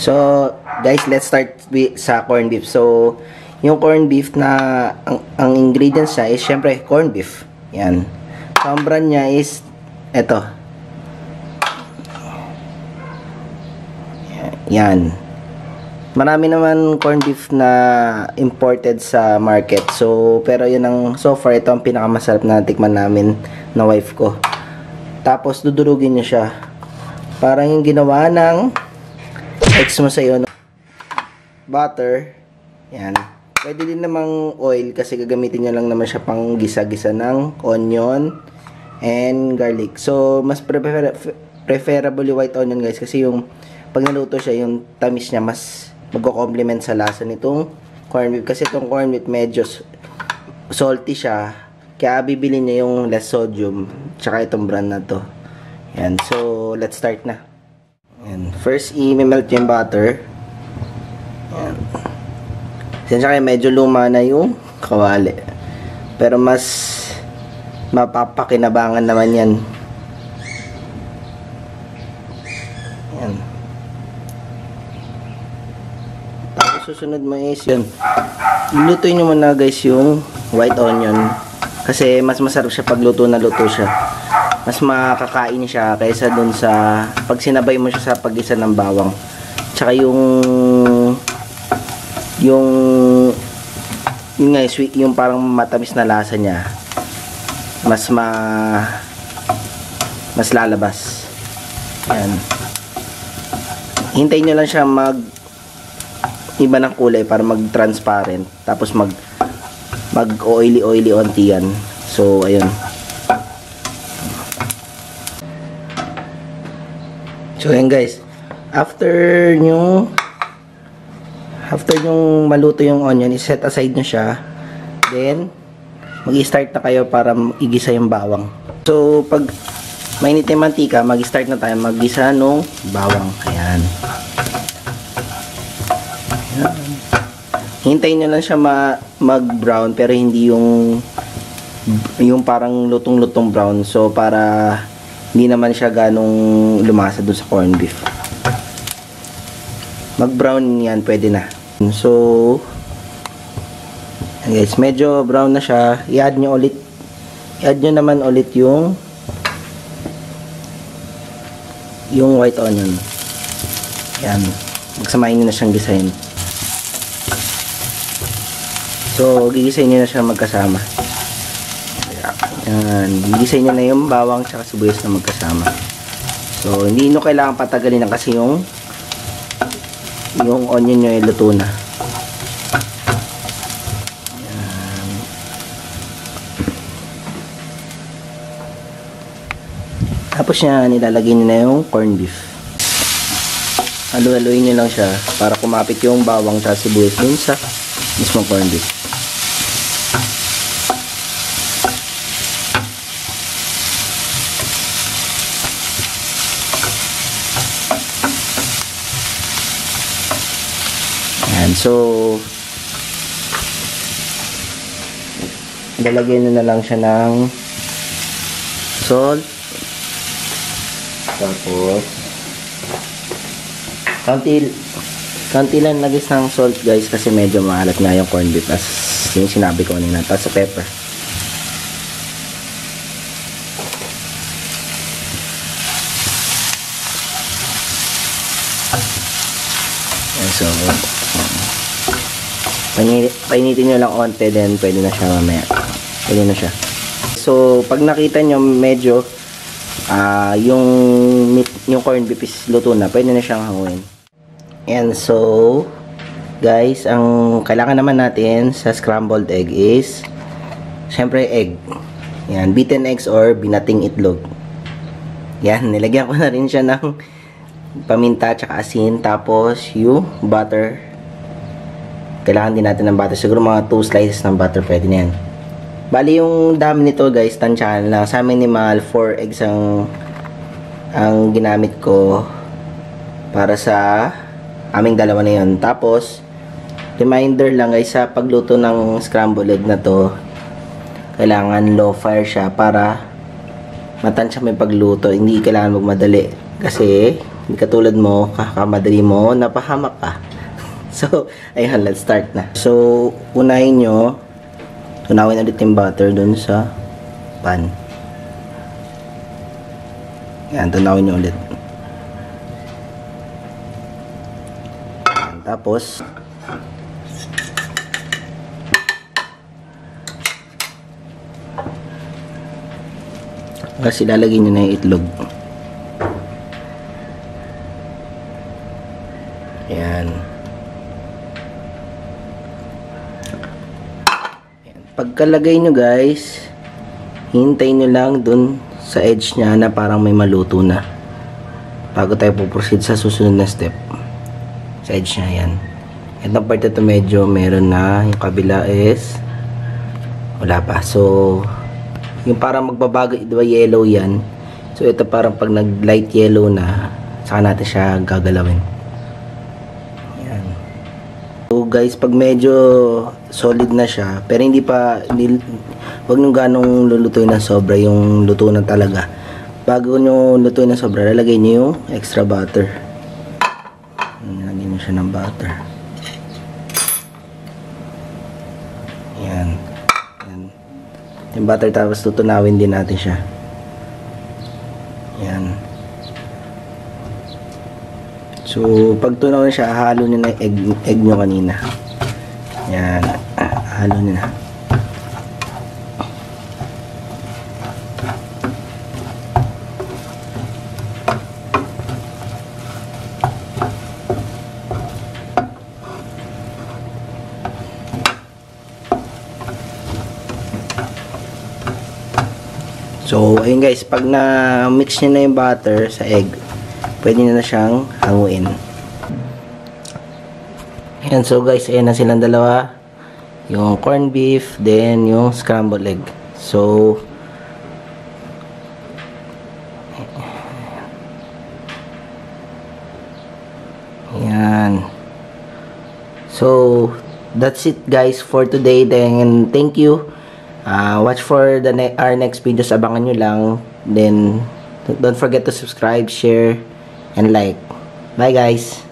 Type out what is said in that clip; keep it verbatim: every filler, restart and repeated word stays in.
So, guys, let's start with, sa corned beef. So, yung corned beef na, ang, ang ingredients niya is, syempre, corned beef. Yan. So, ang brand niya is, eto. Yan. Marami naman corned beef na imported sa market. So, pero yun ang, so far, ito ang pinakamasarap na tikman namin na wife ko. Tapos, dudurugin niya siya. Parang yung ginawa ng ex mo sa'yo, no? Butter. Yan. Pwede din namang oil kasi gagamitin niya lang naman siya pang gisa-gisa ng onion and garlic. So, mas prefer preferable yung white onion, guys, kasi yung pag naluto siya, yung tamis niya mas magko-complement sa lasa nitong corned beef. Kasi itong corned beef medyo salty siya. Kaya bibili niya yung less sodium. Tsaka itong brand na to. Yan. So, let's start na. Yan. First, i-melt yung butter. Yan. Sensya kayo, medyo luma na yung kawali. Pero mas mapapakinabangan naman yan. Yan. Tapos susunod mo is yun. Lutuin nyo muna, guys, yung white onion. Kasi mas masarap siya pag luto na luto siya. Mas makakain siya kaysa dun sa pag sinabay mo siya sa pag-isa ng bawang. Tsaka yung yung yung nga sweet, yung parang matamis na lasa niya. Mas ma mas lalabas. Yan. Hintayin nyo lang siya mag iba ng kulay para mag-transparent. Tapos mag mag oily oily onti yan. So ayun. So yan, guys, after nyo after nyo maluto yung onion, i-set aside nyo siya, then mag-i-start na kayo para igisa yung bawang. So pag mainit yung mantika, mag-i-start na tayo mag-gisa nung bawang. Ayan. Ayan. Hintayin nyo lang siya mag-brown, pero hindi yung yung parang lutong-lutong brown. So para hindi naman siya ganong lumasa doon sa corned beef. Mag-brown yan, pwede na. So, guys, medyo brown na siya. I-add nyo ulit. I-add nyo naman ulit yung yung white onion. Yan. Magsamahin nyo na siyang gisahin. So, gigisahin nyo na siya magkasama. Yan. Gigisahin nyo na yung bawang tsaka sibuyas na magkasama. So, hindi nyo kailangan patagalin na kasi yung yung onion nyo ay luto na. Yan. Tapos yan, nilalagay nyo na yung corned beef. Halu-haluin nyo lang siya para kumapit yung bawang tsaka sibuyas dun sa mismong corned beef. So, lalagyan na lang siya ng salt. Tapos, kanti, kanti lang lagis ng salt, guys, kasi medyo maalat nga yung corned beef as yung sinabi ko kanina. Tapos sa pepper. So, painitin nyo lang onte, then pwede na siya mamaya. Pwede na siya. So, pag nakita nyo medyo uh, yung meat, yung corned beef is luto na, pwede na siyang hanguin. And so, guys, ang kailangan naman natin sa scrambled egg is syempre egg. Yan, beaten eggs or binating itlog. Yan, nilagyan ko na rin siya ng paminta tsaka asin, tapos yung butter. Kailangan din natin ng butter. Siguro mga two slices ng butter pwede na yan. Bali yung dami nito, guys, tansyahan lang. Sa amin ni Mahal, four eggs ang ang ginamit ko para sa aming dalawa na yun. Tapos reminder lang, guys, sa pagluto ng scrambled egg na to, kailangan low fire siya para matansya may pagluto. Hindi kailangan magmadali. Kasi, hindi katulad mo, kakamadali mo, napahamak ka. So, ayun, let's start na. So, unahin nyo, tunawin ulit yung butter dun sa pan. Yan, tunawin nyo ulit. Yan, tapos, kasi lalagay nyo na yung itlog. Yan. Pagkalagay nyo guys, hintayin nyo lang dun sa edge nya na parang may maluto na bago tayo puproceed sa susunod na step. Sa edge nya yan. Itong part na ito medyo meron na, yung kabila is wala pa. So yung parang magbabago, diba yellow yan, so ito parang pag nag light yellow na, saka natin siya gagalawin. So guys, pag medyo solid na siya, pero hindi pa, hindi, wag nyo ganong lulutuin na sobra, yung luto na talaga. Bago nyo lutuin na sobra, lalagay nyo yung extra butter. Lalagay nyo siya ng butter. Yan. Yan. Yung butter, tapos tutunawin din natin siya. Yan. So, pag tunaw na siya, halo nyo na yung egg, egg nyo kanina. Yan. Halo nyo na. So, ayun guys, pag na-mix nyo na yung butter sa egg, pwede nyo na siyang hanguin. Ayan, so guys, ayan na silang dalawa. Yung corned beef, then yung scrambled egg. So, ayan. So, that's it guys for today. Then, thank you. Uh, watch for the ne our next videos. Abangan nyo lang. Then, don't forget to subscribe, share, and like. Bye guys.